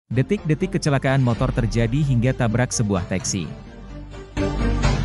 Detik-detik kecelakaan motor terjadi hingga tabrak sebuah taksi.